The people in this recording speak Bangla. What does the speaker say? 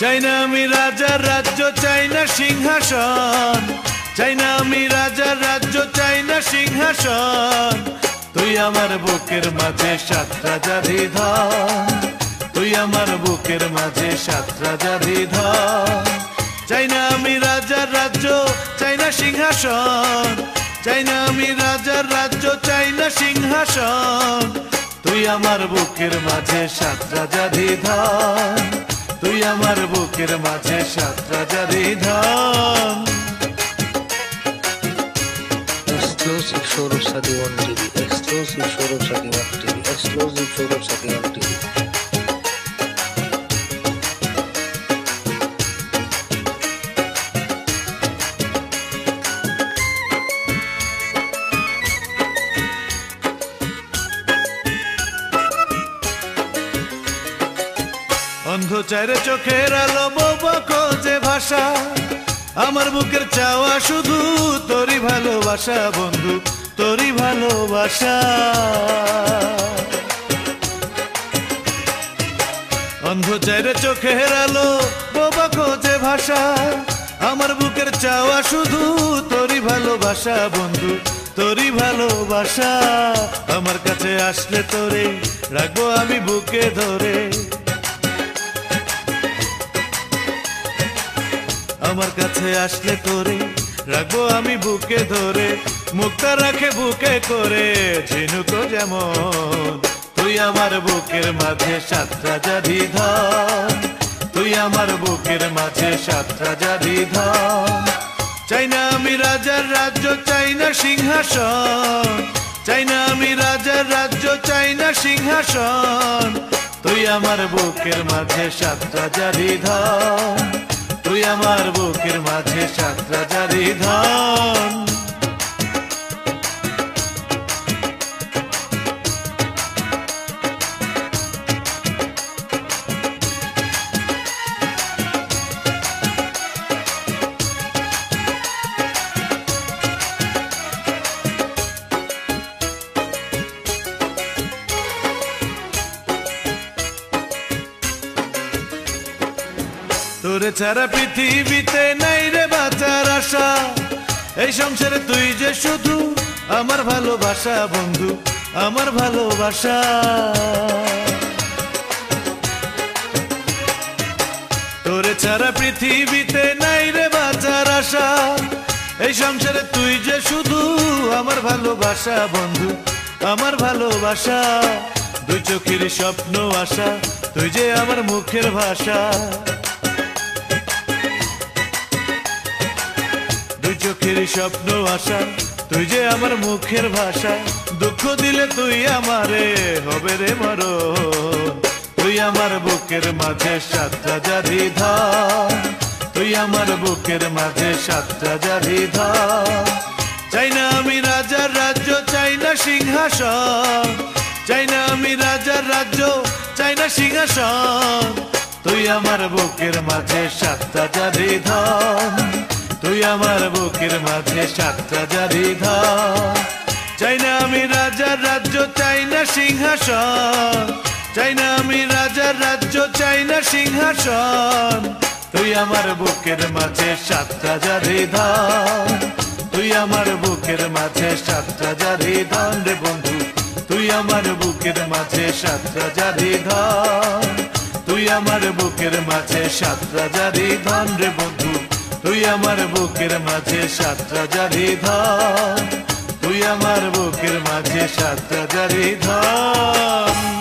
চাই না আমি রাজার রাজ্য, চাই না সিংহাসন, চাই না আমি রাজার রাজ্য, চাই না সিংহাসন। তুই আমার বুকের মাঝে সাত রাজাধিধর, তুই আমার বুকের মাঝে সাত রাজাধিধর। চাই না আমি রাজার রাজ্য, চাই না সিংহাসন, চাই না আমি রাজার রাজ্য, চাই না সিংহাসন। তুই আমার বুকের মাঝে সাত রাজাধিধর, তুই আমার বুকের মাঝে সাত রাজাধিধর। Exclusive showroom Sadi One TV. Exclusive showroom Sadi One TV. Exclusive showroom Sadi One TV. অন্ধচারে চোখের আলো বোবা খোঁজে ভাষা, আমার বুকের চাওয়া শুধু তোরই ভালোবাসা বন্ধু, তোরই ভালোবাসা। অন্ধচারে চোখের আলো বোবা খোঁজে ভাষা, আমার বুকের চাওয়া শুধু তোরই ভালোবাসা বন্ধু, তোরই ভালোবাসা। আমার কাছে আসলে তোরে রাখবো আমি বুকে ধরে, আমার কাছে আসলে তোরে রাখবো আমি বুকে ধরে। মুক্তা রাখে বুকে করে ঝিনুকো যেমন, তুই আমার বুকের মাঝে সাত রাজাধিধর, তুই আমার বুকের মাঝে সাত রাজাধিধর। চাই না আমি রাজার রাজ্য, চাই না সিংহাসন, চাই না আমি রাজার রাজ্য, চাই না সিংহাসন। তুই আমার বুকের মাঝে সাত রাজাধিধর, তুই আমার বুকের মাঝে সাত রাজাধিধর। তোরে ছাড়া পৃথিবীতে নাই রে বাঁচার আশা, এই সংসারে তুই যে শুধু আমার ভালোবাসা বন্ধু, আমার ভালোবাসা। তোরে ছাড়া পৃথিবীতে নাই রে বাঁচার আশা, এই সংসারে তুই যে শুধু আমার ভালোবাসা বন্ধু, আমার ভালোবাসা। দুই চোখের স্বপ্ন আশা, তুই যে আমার মুখের ভাষা, চোখের স্বপ্ন আশা, তুই যে আমার মুখের ভাষা। দুঃখ দিলে তুই আমারে হবে রে মরণ, তুই আমার বুকের মাঝে সাত রাজাধিধর, তুই আমার বুকের মাঝে সাত রাজাধিধর। চাই না আমি রাজার রাজ্য, চাই না সিংহাসন, চাই না আমি রাজার রাজ্য, চাই না সিংহাসন। তুই আমার বুকের মাঝে সাত রাজাধিধর, তুই আমার বুকের মাঝে সাত রাজাধিধর। চাই না আমি রাজার রাজ্য, চাই না সিংহাসন, চাই না আমি রাজার রাজ্য, চাই না সিংহাসন। তুই আমার বুকের মাঝে সাত রাজাধিধর, তুই আমার বুকের মাঝে সাত রাজাধিধর রে বন্ধু, তুই আমার বুকের মাঝে সাত রাজাধিধর, তুই আমার বুকের মাঝে সাত রাজাধিধর রে বন্ধু, তুই আমার বুকের মাঝে সাত রাজাধিধর, তুই আমার বুকের মাঝে সাত রাজাধিধর।